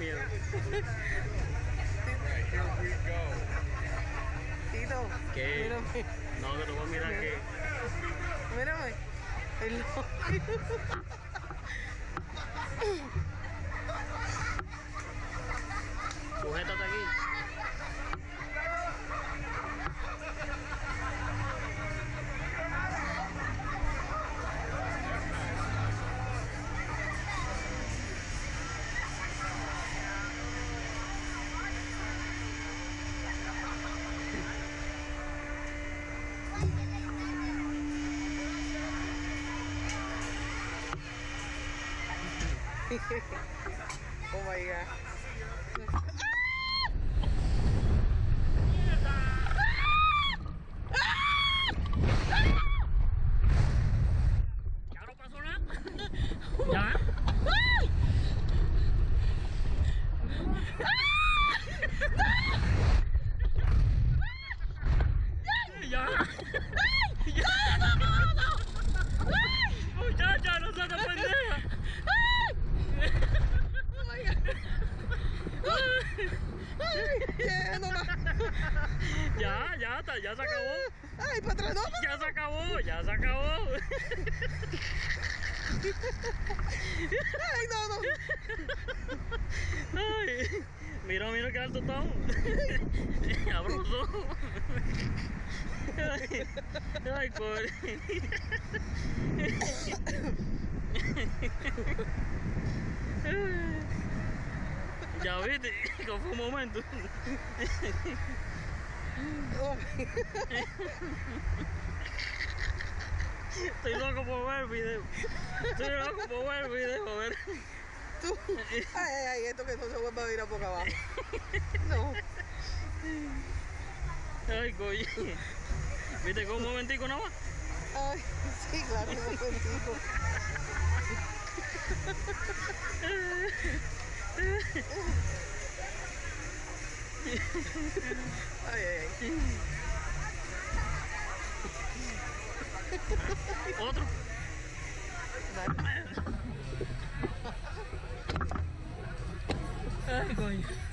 miedo. Tito, ¿Qué? mírame. No, que te voy a mirar que... Mírame. El Sujétate aquí. Oh my god. Ya no pasó nada. Ya. Ya. Muchacha, no seas tan pendeja. Oh my god. Ay, no más. Ya se acabó. Ay, para atrás, no. Ya se acabó, ya se acabó. Ay, no, no. Ay, mira qué alto estamos. Abro los ojos. Ay, pobre. Ya viste, que fue un momento. Oh my god. Estoy loco por ver el video. Estoy loco por ver el video, a ver. Tú. Ay, esto que no se vuelva a ir a boca abajo. No. Ay, coño. ¿Viste con un momentico nada más? Ay, sí, claro, un momentico. Ay, ay, ay. Otro. Dale. Ay, coño.